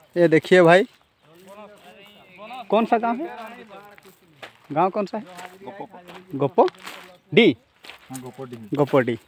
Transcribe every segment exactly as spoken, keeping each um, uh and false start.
ये देखिए भाई, कौन सा गांव है? गांव कौन सा है? गोपो डी। गोपो डी।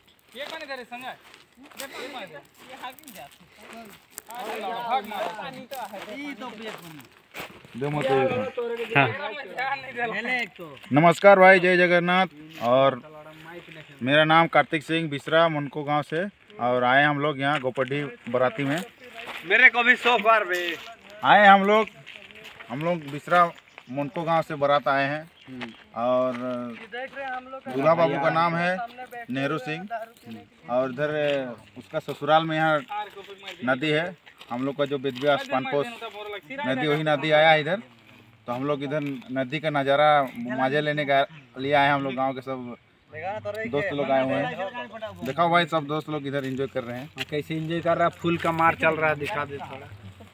हाँ। नमस्कार भाई, जय जगन्नाथ। और मेरा नाम कार्तिक सिंह बिसरा मुनको गांव से, और आए हम लोग यहाँ गोपडी बराती में। मेरे को भी सौ बार भी आए हम लोग हम लोग बिसरा मुनको गांव से बारात आए हैं। और दूल्हा बाबू का नाम है नेहरू सिंह, और इधर उसका ससुराल में यहाँ नदी है। हम लोग का जो बेदव्यास पानपोस नदी, वही नदी आया है इधर। तो हम लोग इधर नदी का नज़ारा मजे लेने का लिए आए हैं। हम लोग गांव के सब दोस्त लोग आए हुए हैं। दिखाओ भाई, सब दोस्त लोग इधर एंजॉय कर रहे हैं। कैसे एंजॉय कर रहा है? फूल का मार चल रहा है, दिखा दे थोड़ा।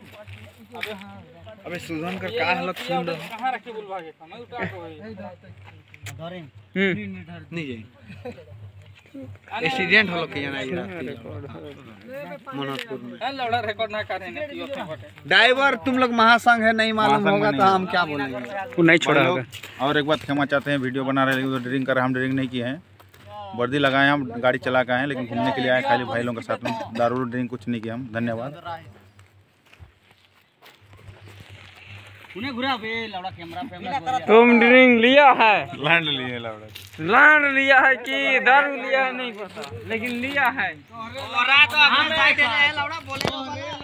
अबे सुधन का क्या हालत सुन रहा है? कहां रखे बुलवा के मैं उठा को है नहीं जाए एक्सीडेंट होलो के ना मनोजपुर में लौड़ा रिकॉर्ड ना करे ने ड्राइवर। तुम लोग महासंघ है, नहीं मालूम होगा तो हम क्या बोलेंगे? वो नहीं छोड़ा होगा। और एक बात क्षमा चाहते हैं, वीडियो बना रहे हैं, ड्रिंक कर रहे हैं। हम ड्रिंक नहीं किए हैं, वर्दी लगाए, हम गाड़ी चला के आए हैं, लेकिन घूमने के लिए आए खाली भाई लोगों के साथ में। दारू ड्रिंक कुछ नहीं किया हम। धन्यवाद। तुम ड्रिंक लिया है? लैंड लिए लौड़ा लैंड लिया है कि दारू लिया है नहीं पता, लेकिन लिया है।